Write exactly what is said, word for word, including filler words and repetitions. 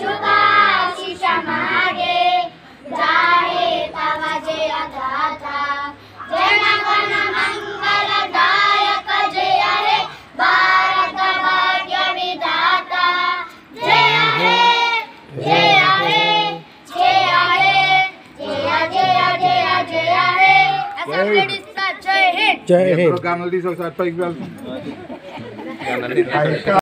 शुभाशिष मागे जाहे तव जय गाथा जनगण मंगलदायक जय हे भारत भाग्य विधाता जय हे जय हे जय हे जय जय जय जय हे असेंबली जय हे जय हे प्रोग्राम जल्दी से साथ पर